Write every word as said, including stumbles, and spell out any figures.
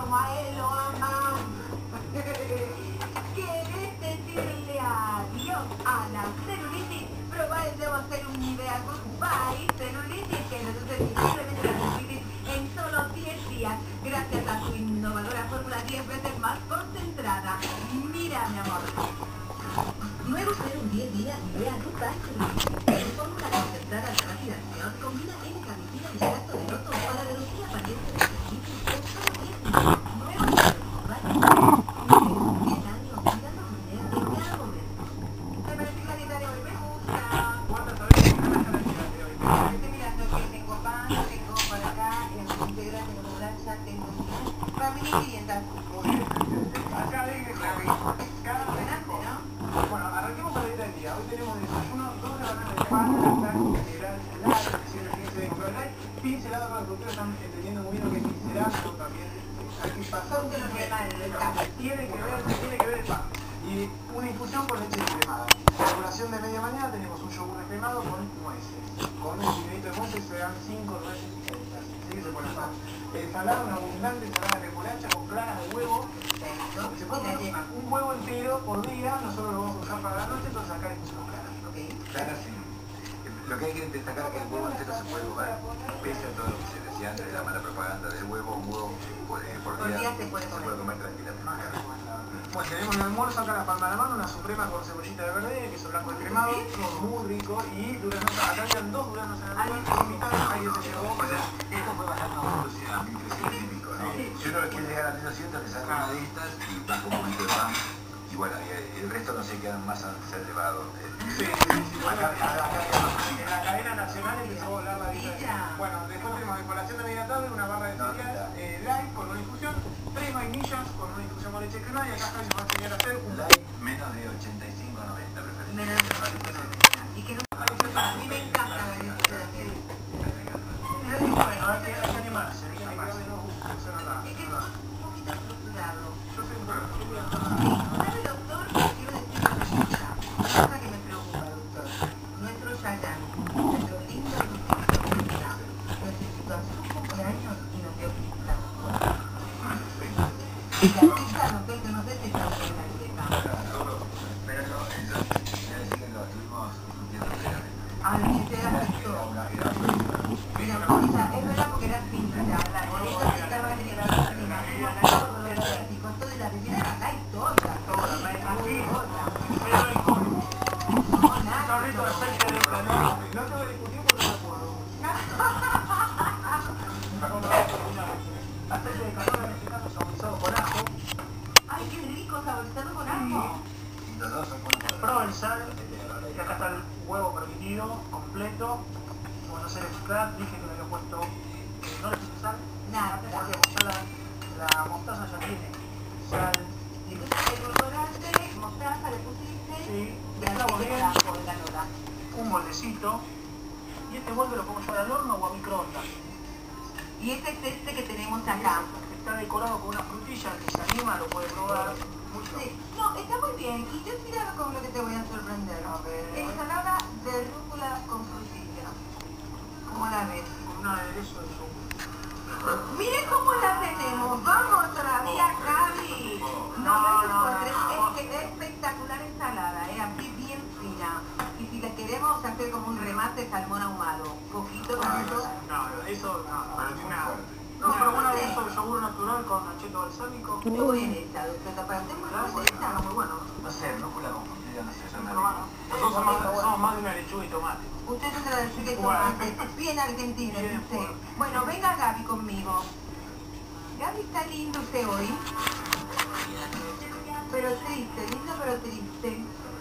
como a él lo aman. ¿Querés decirle adiós a la celulitis? Probá el nuevo Serum Nivea Goodbye Celulitis, que reduce visiblemente la celulitis en solo diez días, gracias a su innovadora fórmula diez veces más concentrada. Mira, mi amor. Nuevo Serum diez días Nivea Goodbye Celulitis. Fórmula concentrada de rápida acción, combina N-carnitina y extracto de loto para reducir la apariencia de la celulitis en solo diez días. Nuevo Serum Goodbye Celulitis. diez años cuidando tu idea en cada momento. Me parece que la dieta de hoy me gusta. ¿Cuántas sabes? Estoy mirando que tengo pan, tengo por acá, en la integra, tengo molacha, tengo familia y quinientas. Acá dije, cada Delante, ¿no? Bueno, arranquemos con la dieta del día. Hoy tenemos desayuno, dos rebanadas de pan, la integral, la recién quince de Coca-Cola, pincelado para que ustedes están entendiendo muy bien lo que es pincelado también. Hay que pasar un Ponte los remales del campo. Tiene que ver, tiene que ver el pan. Y una infusión con leche descremada. En la colación de media mañana tenemos un yogur descremado con nueces. Con un filetito de nueces se dan cinco nueces distintas. Así que se pone pan. Ensalada, una abundante ensalada de remolacha con claras de huevo. Se puede poner un huevo entero por día, nosotros lo vamos a usar para la noche, entonces acá le pusimos claras. Okay. Claras, sí. Lo que hay que destacar es que el huevo entero se puede comer, pese a todo lo que se decía antes de la mala propaganda del huevo, un huevo por, eh, por, Por día, día se puede se comer. puede comer tranquilamente. Bueno, tenemos el almuerzo acá, la palma de la mano, una suprema con cebollita de verde, queso blanco cremado, muy rico, y duranos, acá habían dos duranos en el almuerzo, mitad, ahí se llevó, O sea, esto fue bajando a una velocidad mil trescientos y pico, ¿no? Si uno quiere llegar a mil doscientos, que saca una de estas y baja un poquito de pan, y bueno, y el resto no se quedan más a ser llevado. Sí, sí, sí. Acá, acá, acá, en la cadena nacional empezó a volar la dieta. Bueno, después tenemos de colación de media tarde una barra de cereal eh, light con una infusión, tres vainillas con una infusión con leche cremada, y acá Javi nos va a enseñar a hacer un Light menos de ochenta y cinco a noventa, preferente. Menos de y que no, a mí me encanta la leche de hacer. Bueno, hay que, hay que animarse, hay que animarse. Es que es un poquito estructurado. Yo soy un poco ¿Sabe, doctor? Quiero decir una cosa. Una cosa que me preocupa, doctor. Nuestro Chayanne, nuestro lindo Lucito, necesito a su cumpleaños y nos dio pizza. Y la pizza, doctor, que no sé si está en la dieta. Pero no, eso, quiere decir que lo estuvimos discutiendo previamente. Ah, la pizza era esto. Mira, pizza, es verdad porque era pizza, ya, la boleta que estaba en el cocina, y con todo y la rellena era light toda, toda, así, toda. No, nada. no rico aceite de planeta. No te voy a discutir porque no puedo. Aceite de canola mexicano saborizado con ajo. Ay, qué rico, saborizado con ajo. Los dos son buenos. Provenzal, y acá está el huevo permitido, completo. Como no sé mezclar, dije que le había puesto, eh, no le puse sal. Nada, Porque la, la mostaza ya tiene sal. le pusiste edulcorante, mostaza, le pusiste, Sí, y ahora volver el ajo de canola. un moldecito. Y este molde lo pongo yo al horno o a microondas. Y este es este que tenemos acá. Está decorado con una frutilla, el que se anima lo puede probar. Mucho. Sí. No, está muy bien. Y yo mira con lo que te voy a sorprender. A ver. Ensalada de rúcula con frutilla. ¿Cómo la ves? Con un aderezo de yogur. Mire cómo la tenemos. Vamos todavía, Javi. No me encuentres. Es que es espectacular ensalada, ¿eh? Así bien fina. Y si la queremos hacer como un remate, salmón ahumado. Poquito, tanto. No, eso no. Pero tiene Una- fuerte. No, pero un aderezo de yogur natural con acheto balsámico. Muy buena esta, doctora. Para hacer una receta. Está muy bueno. No sé, rúcula con frutilla, no sé, yo me Nosotros somos más, somos más de una lechuga y tomate. Usted es de la lechuga y tomate. Bien argentina, Bien, usted. bueno. Bueno, venga Gaby conmigo. Gaby está lindo usted hoy. Pero triste, lindo pero triste.